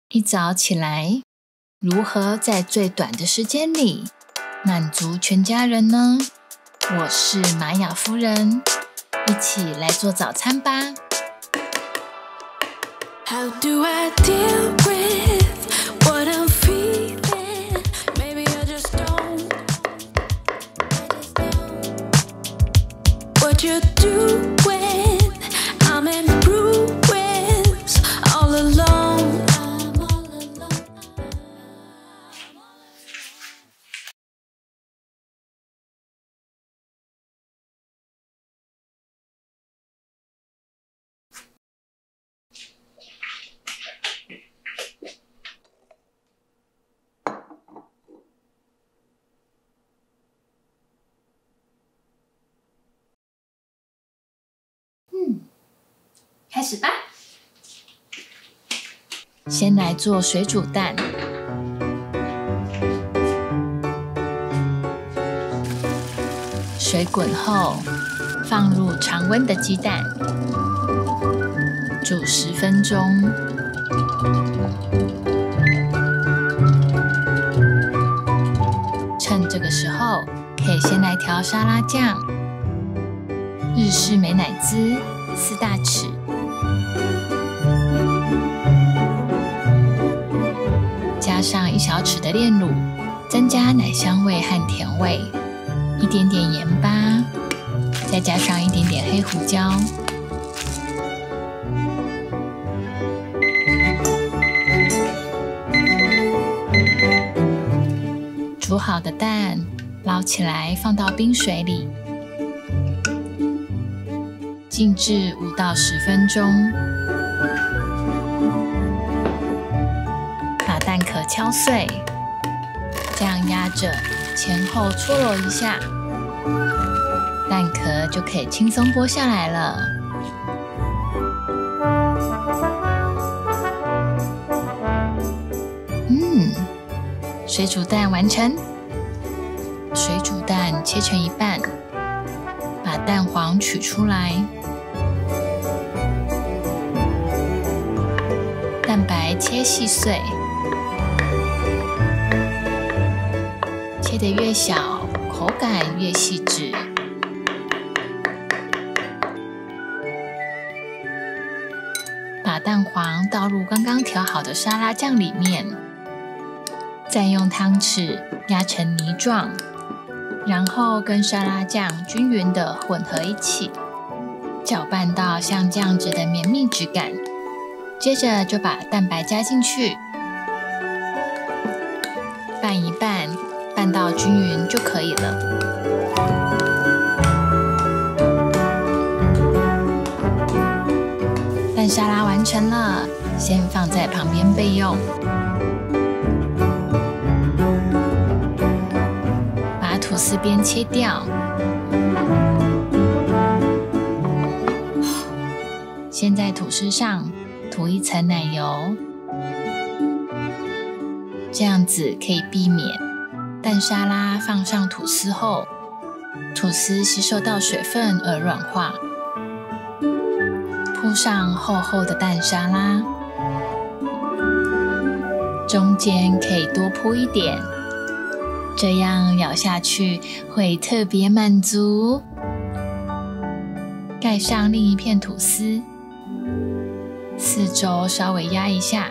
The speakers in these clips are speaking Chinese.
一早起来，如何在最短的时间里满足全家人呢？我是玛雅夫人，一起来做早餐吧。How do I deal with what I'm feeling? Maybe I just don't. What you do when I'm in ruins all alone?开始吧。先来做水煮蛋，水滚后放入常温的鸡蛋，煮10分钟。趁这个时候，可以先来调沙拉酱，日式美乃滋4大匙。加上1小匙的炼乳，增加奶香味和甜味，一点点盐巴，再加上一点点黑胡椒。煮好的蛋捞起来，放到冰水里，静置5到10分钟。把蛋壳敲碎，这样压着前后搓揉一下，蛋壳就可以轻松剥下来了。水煮蛋完成。水煮蛋切成一半，把蛋黄取出来，蛋白切细碎。切得越小，口感越细致。把蛋黄倒入刚刚调好的沙拉酱里面，再用汤匙压成泥状，然后跟沙拉酱均匀的混合一起，搅拌到像这样子的绵密质感。接着就把蛋白加进去，拌一拌，拌到均匀就可以了。蛋沙拉完成了，先放在旁边备用。把吐司边切掉，先在吐司上涂一层奶油，这样子可以避免蛋沙拉放上吐司后，吐司吸收到水分而软化。铺上厚厚的蛋沙拉，中间可以多铺一点，这样咬下去会特别满足。盖上另一片吐司，四周稍微压一下，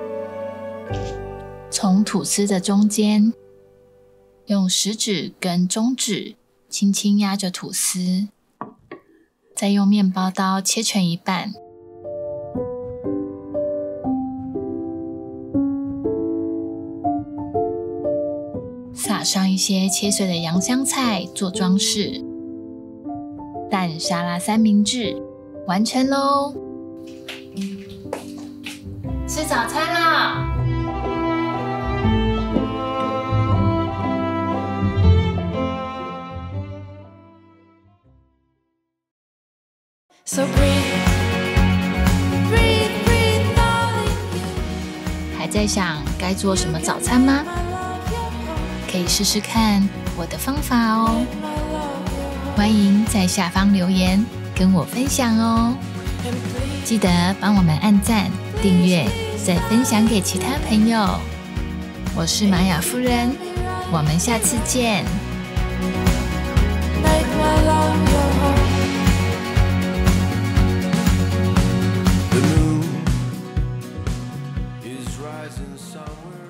从吐司的中间用食指跟中指轻轻压着吐司，再用面包刀切成一半，撒上一些切碎的洋香菜做装饰。蛋沙拉三明治完成咯！吃早餐啦！So breathe, breathe, breathe, darling. 还在想该做什么早餐吗？可以试试看我的方法哦。欢迎在下方留言跟我分享哦。记得帮我们按赞、订阅再分享给其他朋友。我是玛雅夫人，我们下次见。 The moon is rising somewhere